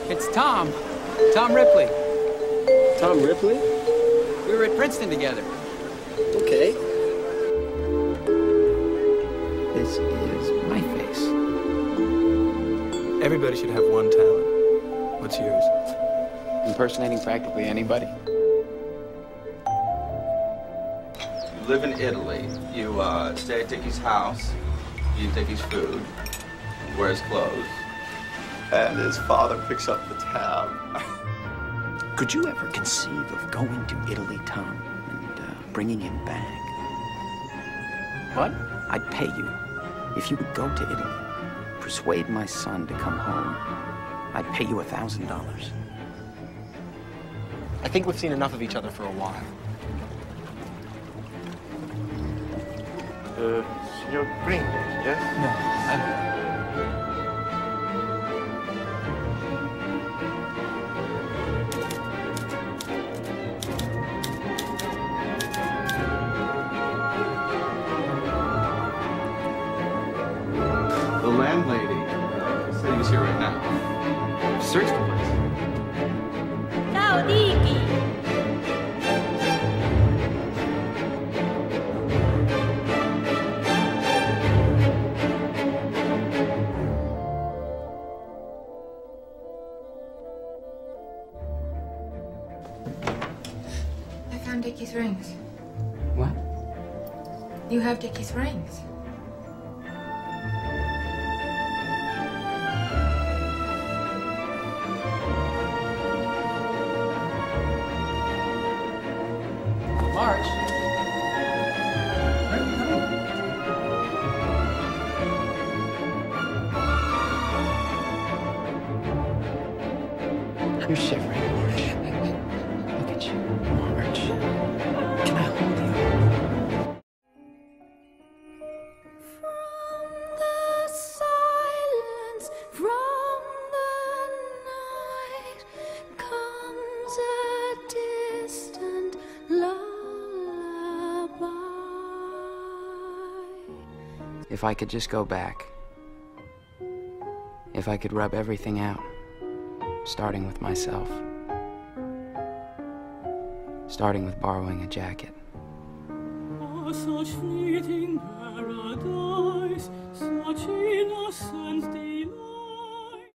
It's Tom. Tom Ripley. Tom Ripley? We were at Princeton together. Okay. This is my face. Everybody should have one talent. What's yours? Impersonating practically anybody. You live in Italy. You stay at Dickie's house. You eat Dickie's food. He wears clothes. And his father picks up the tab. Could you ever conceive of going to Italy, Tom, and bringing him back? What? I'd pay you. If you would go to Italy, persuade my son to come home, I'd pay you $1,000. I think we've seen enough of each other for a while. Signor Pringles, yes? No, The landlady said he was here right now. Search the place. Ciao, Dicky. I found Dickie's rings. What? You have Dickie's rings. March. Where are you going? You're shivering, March. Look at you, March. Can I hold you? From the silence, from the night, comes a distant lullaby. If I could just go back. If I could rub everything out, starting with myself. Starting with borrowing a jacket. Such fleeting paradise, such innocent